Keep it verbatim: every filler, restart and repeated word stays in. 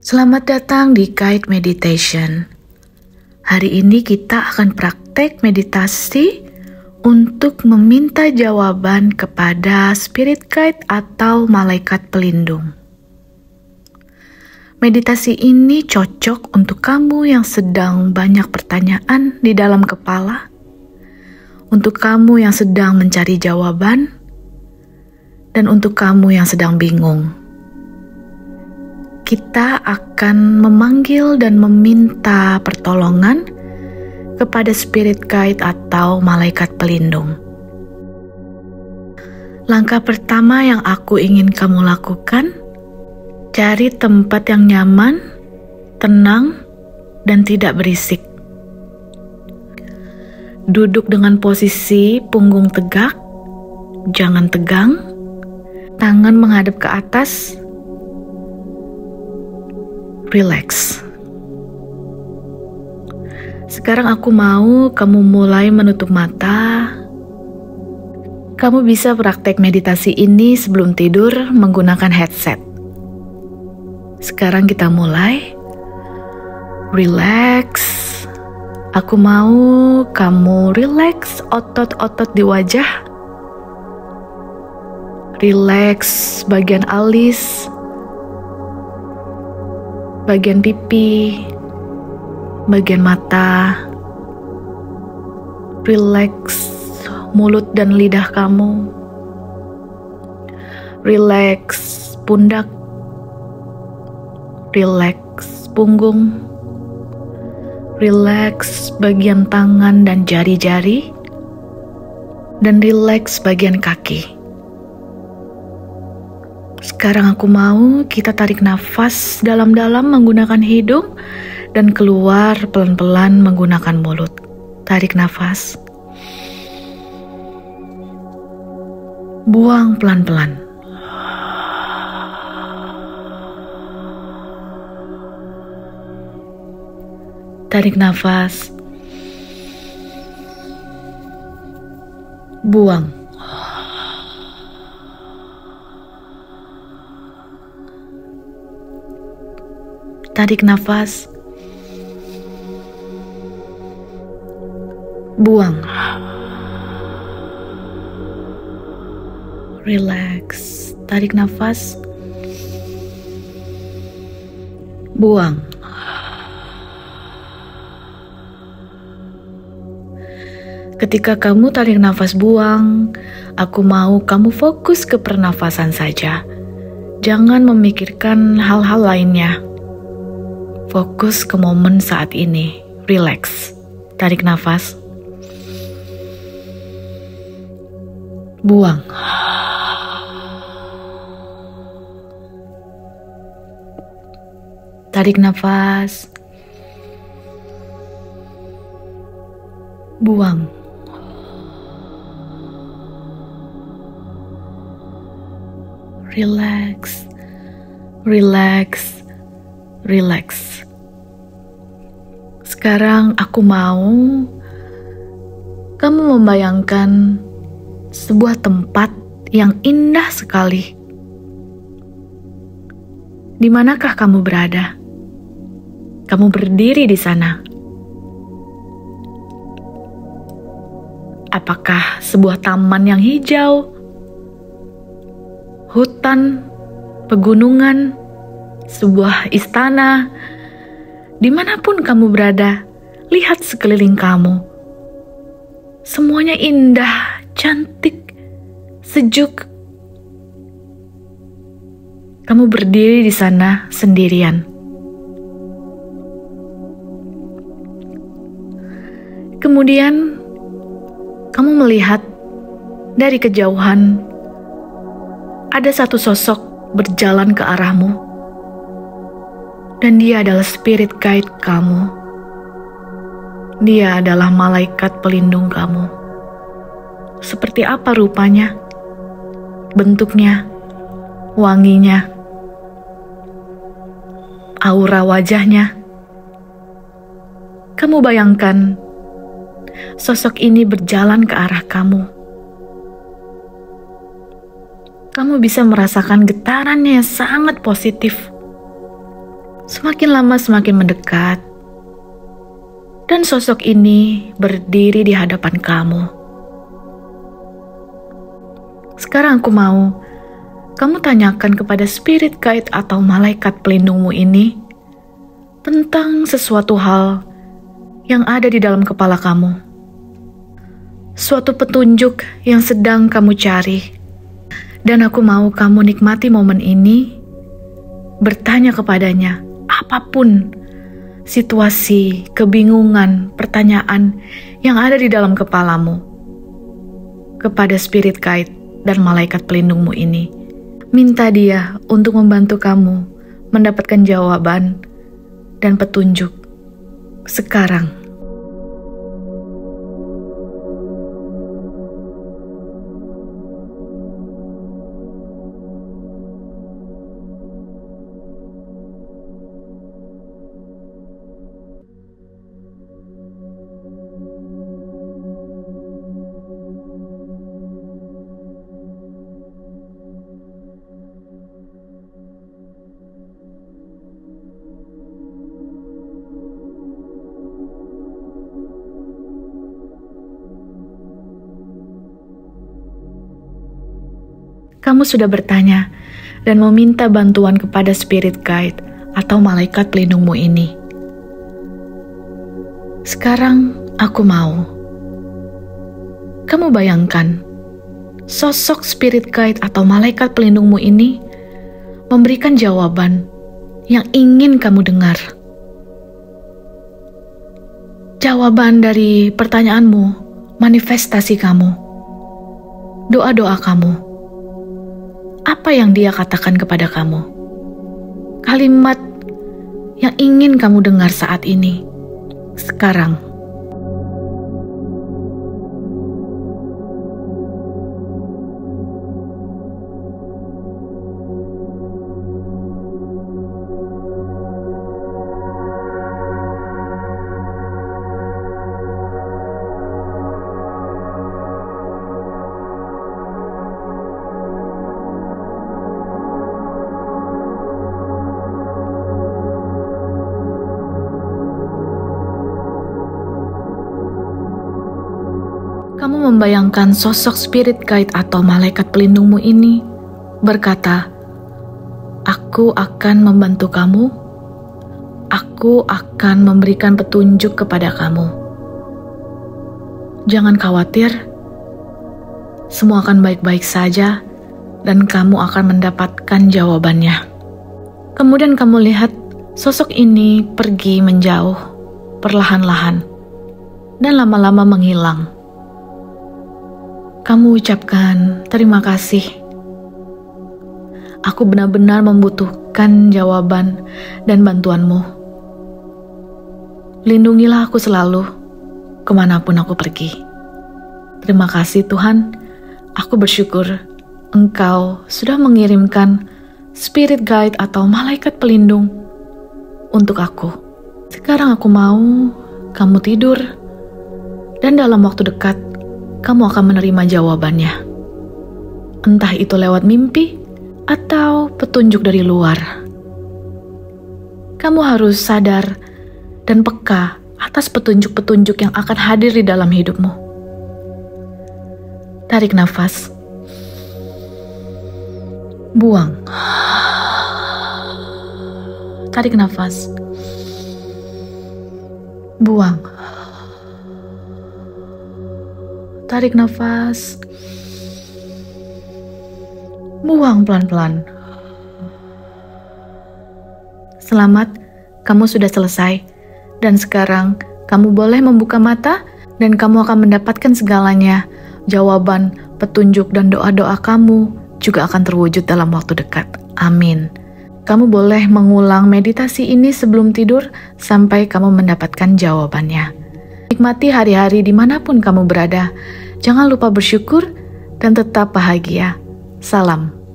Selamat datang di Guide Meditation. Hari ini kita akan praktek meditasi untuk meminta jawaban kepada Spirit Guide atau Malaikat Pelindung. Meditasi ini cocok untuk kamu yang sedang banyak pertanyaan di dalam kepala, untuk kamu yang sedang mencari jawaban, dan untuk kamu yang sedang bingung. Kita akan memanggil dan meminta pertolongan kepada Spirit Guide atau Malaikat Pelindung. Langkah pertama yang aku ingin kamu lakukan, cari tempat yang nyaman, tenang, dan tidak berisik. Duduk dengan posisi punggung tegak, jangan tegang, tangan menghadap ke atas. Relax. Sekarang aku mau kamu mulai menutup mata. Kamu bisa praktek meditasi ini sebelum tidur menggunakan headset. Sekarang kita mulai. Relax. Aku mau kamu relax otot-otot di wajah. Relax bagian alis, bagian pipi, bagian mata. Relax mulut dan lidah kamu. Relax pundak. Relax punggung. Relax bagian tangan dan jari-jari. Dan relax bagian kaki. Sekarang aku mau kita tarik nafas dalam-dalam menggunakan hidung dan keluar pelan-pelan menggunakan mulut. Tarik nafas. Buang pelan-pelan. Tarik nafas. Buang. Tarik nafas. Buang. Relax. Tarik nafas. Buang. Ketika kamu tarik nafas buang, aku mau kamu fokus ke pernafasan saja. Jangan memikirkan hal-hal lainnya. Fokus ke momen saat ini. Relax. Tarik nafas. Buang. Tarik nafas. Buang. Relax. Relax. Relax. Sekarang aku mau kamu membayangkan sebuah tempat yang indah sekali. Di manakah kamu berada? Kamu berdiri di sana. Apakah sebuah taman yang hijau, hutan, pegunungan, sebuah istana? Dimanapun kamu berada, lihat sekeliling kamu. Semuanya indah, cantik, sejuk. Kamu berdiri di sana sendirian. Kemudian, kamu melihat dari kejauhan ada satu sosok berjalan ke arahmu. Dan dia adalah Spirit Guide kamu. Dia adalah Malaikat Pelindung kamu. Seperti apa rupanya? Bentuknya? Wanginya? Aura wajahnya? Kamu bayangkan, sosok ini berjalan ke arah kamu. Kamu bisa merasakan getarannya yang sangat positif. Semakin lama semakin mendekat, dan sosok ini berdiri di hadapan kamu. Sekarang aku mau kamu tanyakan kepada spirit guide atau malaikat pelindungmu ini tentang sesuatu hal yang ada di dalam kepala kamu. Suatu petunjuk yang sedang kamu cari. Dan aku mau kamu nikmati momen ini, bertanya kepadanya apapun situasi, kebingungan, pertanyaan yang ada di dalam kepalamu kepada spirit guide dan malaikat pelindungmu ini. Minta dia untuk membantu kamu mendapatkan jawaban dan petunjuk sekarang. Kamu sudah bertanya dan meminta bantuan kepada spirit guide atau malaikat pelindungmu ini. Sekarang aku mau kamu bayangkan sosok spirit guide atau malaikat pelindungmu ini memberikan jawaban yang ingin kamu dengar. Jawaban dari pertanyaanmu, manifestasi kamu, doa-doa kamu. Apa yang dia katakan kepada kamu? Kalimat yang ingin kamu dengar saat ini, sekarang. Kamu membayangkan sosok spirit guide atau malaikat pelindungmu ini berkata, "Aku akan membantu kamu. Aku akan memberikan petunjuk kepada kamu. Jangan khawatir, semua akan baik-baik saja dan kamu akan mendapatkan jawabannya." Kemudian kamu lihat sosok ini pergi menjauh, perlahan-lahan, dan lama-lama menghilang. Kamu ucapkan terima kasih. Aku benar-benar membutuhkan jawaban dan bantuanmu. Lindungilah aku selalu, kemanapun aku pergi. Terima kasih Tuhan, aku bersyukur Engkau sudah mengirimkan spirit guide atau malaikat pelindung untuk aku. Sekarang aku mau kamu tidur, dan dalam waktu dekat, kamu akan menerima jawabannya. Entah itu lewat mimpi atau petunjuk dari luar. Kamu harus sadar dan peka atas petunjuk-petunjuk yang akan hadir di dalam hidupmu. Tarik nafas. Buang. Tarik nafas. Buang. Tarik nafas. Buang pelan-pelan. Selamat, kamu sudah selesai. Dan sekarang, kamu boleh membuka mata dan kamu akan mendapatkan segalanya. Jawaban, petunjuk, dan doa-doa kamu juga akan terwujud dalam waktu dekat. Amin. Kamu boleh mengulang meditasi ini sebelum tidur sampai kamu mendapatkan jawabannya. Nikmati hari-hari dimanapun kamu berada. Jangan lupa bersyukur dan tetap bahagia. Salam.